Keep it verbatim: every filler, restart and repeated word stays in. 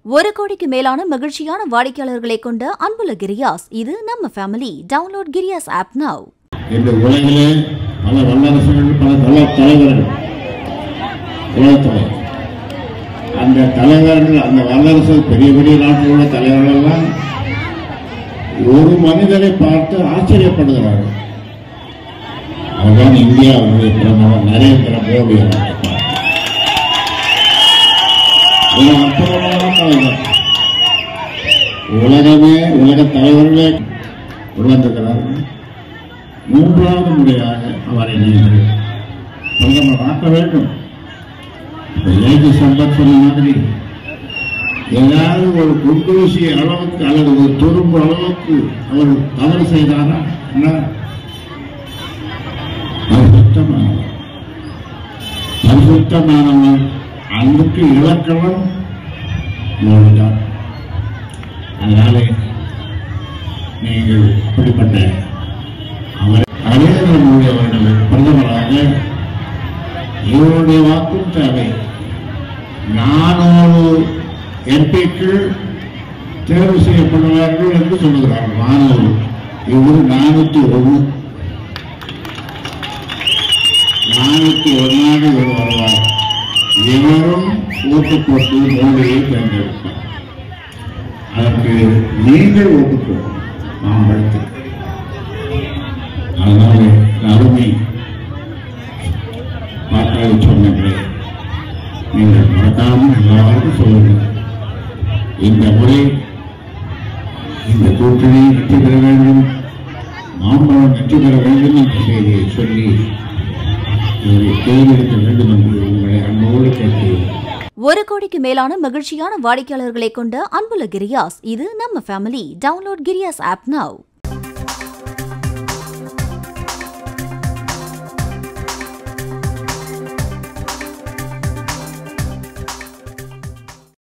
ஒரு கோடிக்கு மேலான மகிழ்ச்சியான வாடிக்கையாளர்களை கொண்ட அன்புள்ள கிரியாஸ். இது நம்ம ஃபேமிலி. டவுன்லோட் கிரியாஸ் ஆப் நவ். இந்த உலகிலே பல வல்லரசுகள், பல தல தலைவர்கள், உலகத்தில் அந்த தலைவர்கள், அந்த வல்லரசு பெரிய பெரிய நாட்டில் உள்ள தலைவர்கள் எல்லாம் ஒரு மனிதரை பார்த்து ஆச்சரியப்படுகிறார்கள். அதுதான் இந்தியாவுடைய பிரதமர் நரேந்திர மோடி. அற்புதமான தலைவர். உலகமே உலக தலைவர்களே உணர்ந்திருக்கிறார்கள். மூன்றாவது முறையாக அவரை நீங்கள் பிரதமர் ஆக்க வேண்டும். ஏஜி சம்பத் சொன்ன மாதிரி ஏதாவது ஒரு குண்டூசி அளவுக்கு அல்லது ஒரு துரும்பு அளவுக்கு அவர் தவறு செய்தாரா? பரிசுத்தமானவர், பரிசுத்தமானவர். அன்புக்கு இலக்கணம் மோடிதான். அதனாலே நீங்கள் அப்படிப்பட்ட அவர் நரேந்திர மோடி அவர்கள் பிரதமராக இவருடைய வாக்கும் தேவை. நானூறு எம்பிக்கள் தேர்வு செய்யப்படுவார்கள் என்று சொல்லுகிறார்கள். நானூறு, இவரு நானூத்தி ஒன்று நானூத்தி ஒன்னாக இவர் வருவார். இவரும் ஓட்டு போட்டு மோடியை தேர்ந்தெடுப்பார். அதற்கு நீங்கள் ஓட்டு போடும் நாம் படித்து. அதனால அருமை வாக்காளி சொன்னீங்களே, நீங்கள் மறக்காமல் எல்லாருக்கும் சொல்லுங்கள். இந்த முறை இந்த கூட்டணி வெற்றி பெற வேண்டும், மாம்பழம் வெற்றி பெற வேண்டும் என்ற செய்தியை சொல்லி இவரை தேர்ந்தெடுக்க வேண்டும் என்று உங்களை அன்போடு கேட்கிறேன். ஒரு கோடிக்கு மேலான மகிழ்ச்சியான வாடிக்கையாளர்களை கொண்ட அன்புள்ள கிரியாஸ். இது நம்ம ஃபேமிலி. டவுன்லோட் கிரியாஸ் ஆப் நவ்.